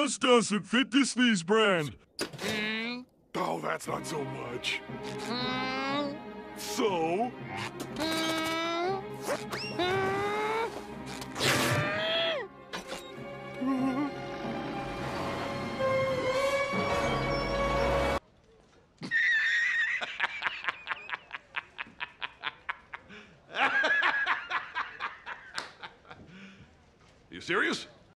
just doesn't fit Disney's brand. Oh, that's not so much. So? You serious?